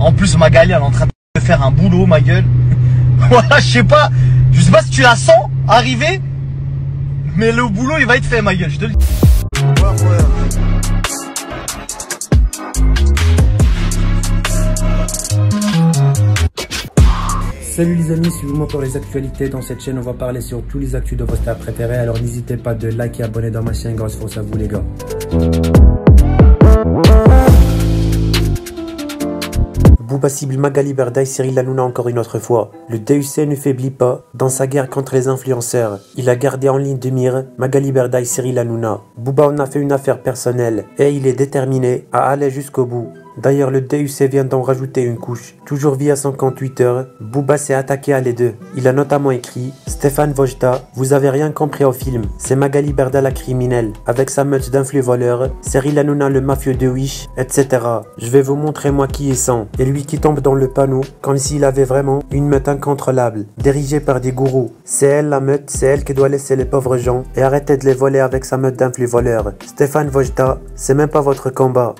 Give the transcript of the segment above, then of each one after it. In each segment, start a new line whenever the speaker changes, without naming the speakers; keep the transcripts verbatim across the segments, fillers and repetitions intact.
En plus, Magali, elle est en train de faire un boulot, ma gueule. Voilà, je sais pas. Je sais pas si tu la sens arriver. Mais le boulot, il va être fait, ma gueule, je te le dis.
Salut les amis, suivez-moi pour les actualités. Dans cette chaîne, on va parler sur tous les actus de vos stars préférés. Alors n'hésitez pas de liker et abonner dans ma chaîne. Grosse force à vous les gars. Booba cible Magali Berda et Cyril Hanouna encore une autre fois. Le D U C ne faiblit pas dans sa guerre contre les influenceurs. Il a gardé en ligne de mire Magali Berda et Cyril Hanouna. Booba en a fait une affaire personnelle et il est déterminé à aller jusqu'au bout. D'ailleurs, le D U C vient d'en rajouter une couche. Toujours via son compte Twitter, Booba s'est attaqué à les deux. Il a notamment écrit « Stéphane Vojta, vous avez rien compris au film. C'est Magali Berda la criminelle, avec sa meute d'influx voleurs, Cyril Hanouna le mafieux de Wish, et cetera. Je vais vous montrer moi qui est sans. » Et lui qui tombe dans le panneau, comme s'il avait vraiment une meute incontrôlable, dirigée par des gourous. C'est elle la meute, c'est elle qui doit laisser les pauvres gens et arrêter de les voler avec sa meute d'influx voleurs. Stéphane Vojta, c'est même pas votre combat.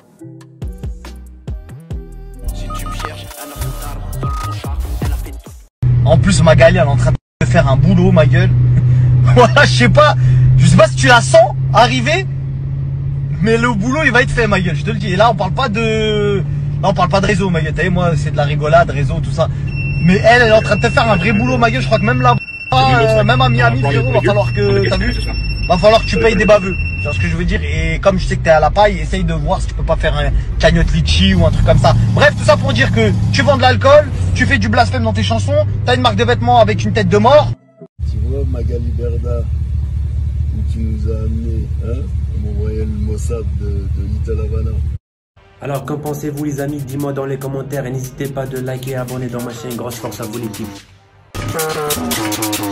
En plus, Magali, elle est en train de faire un boulot, ma gueule. Voilà, je sais pas. Je sais pas si tu la sens arriver. Mais le boulot, il va être fait, ma gueule, je te le dis. Et là, on parle pas de... Là, on parle pas de réseau, ma gueule. T'as vu, moi, c'est de la rigolade, réseau, tout ça. Mais elle, elle est en train de te faire un vrai boulot, ma gueule. Je crois que même là, euh, même à Miami, frérot, va falloir que... T'as vu? Va falloir que tu payes des baveux. Tu vois ce que je veux dire? Et comme je sais que t'es à la paille, essaye de voir si tu peux pas faire un cagnotte litchi ou un truc comme ça. Bref, tout ça pour dire que tu vends de l'alcool, tu fais du blasphème dans tes chansons, t'as une marque de vêtements avec une tête de mort.
Tu vois, Magali Berda, où tu nous as amené, hein? On m'envoyait le Mossad de, de Little Havana.
Alors qu'en pensez-vous les amis? Dis-moi dans les commentaires et n'hésitez pas de liker et abonner dans ma chaîne. Grosse force à vous l'équipe.